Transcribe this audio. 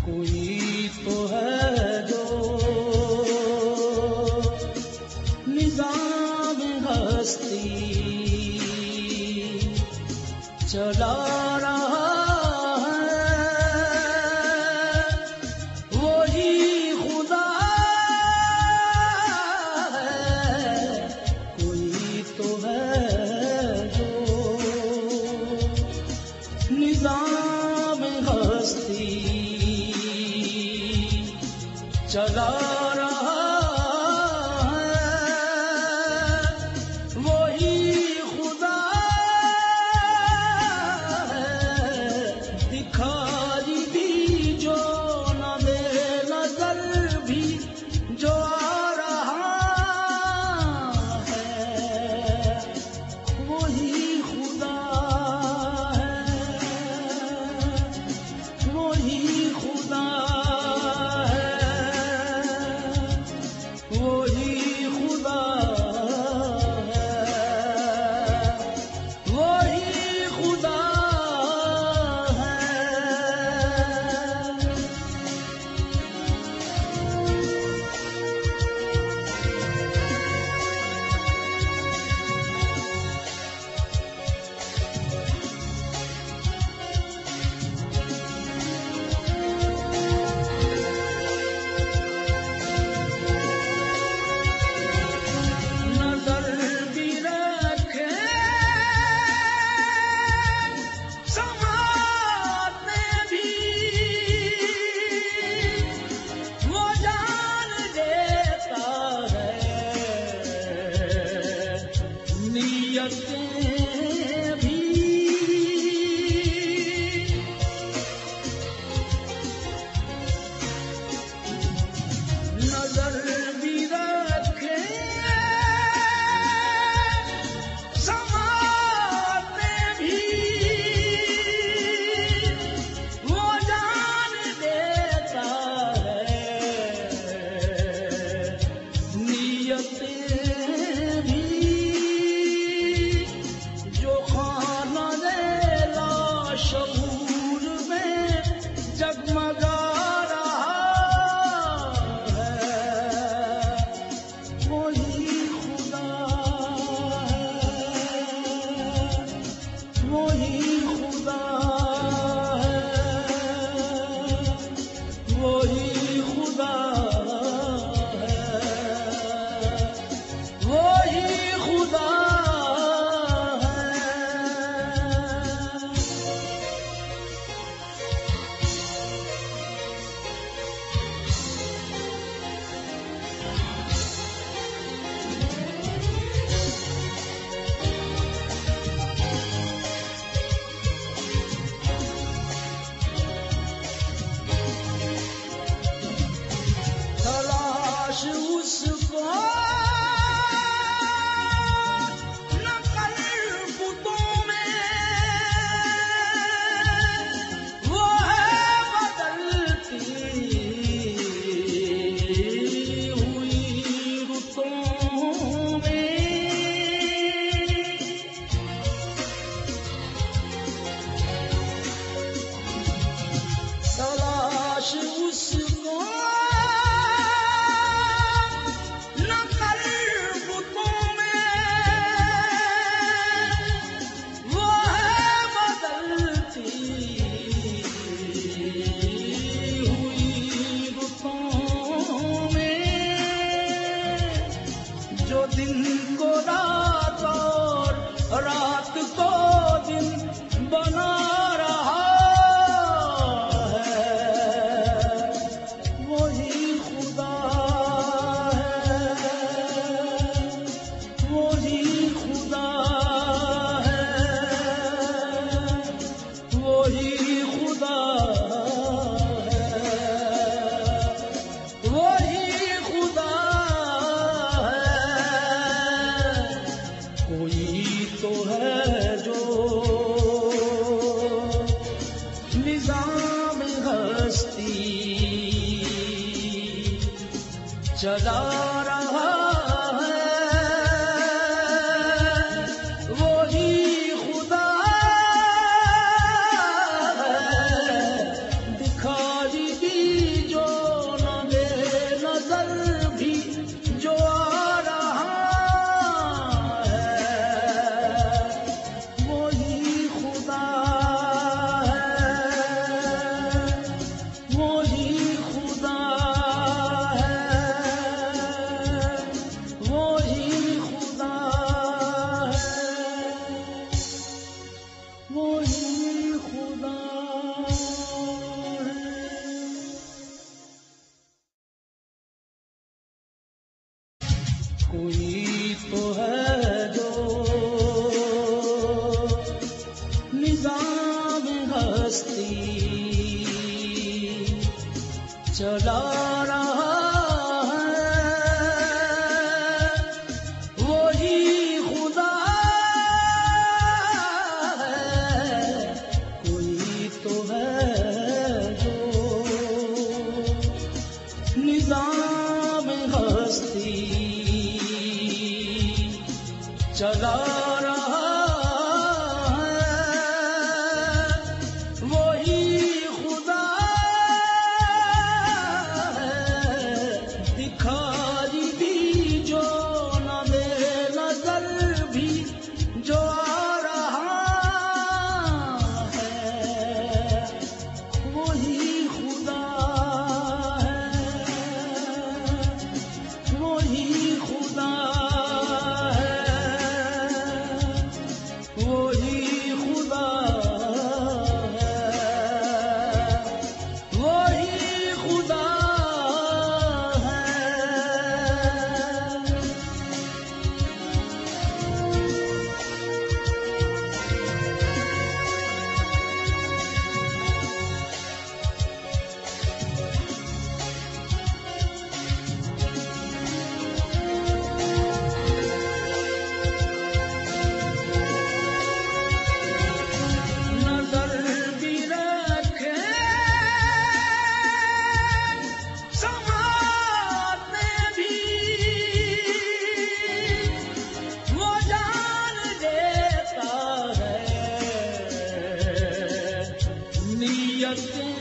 कोई तो है जो निजाम हस्ती चला रहा है, वही खुदा है। कोई तो है जो निजाम हस्ती चला रहा है, वही खुदा है। दिखाई भी जो न दे नजर भी जो आ रहा है, वही खुदा है, वही खुदा चला रहा है, वही खुदा है। दिखाई दी कोई तो है जो निजाम हस्ती चला रहा चला रहा है वही खुदा है दिखाई भी जो न दे नजर भी जो आ रहा है वही खुदा है वही खुदा Yes.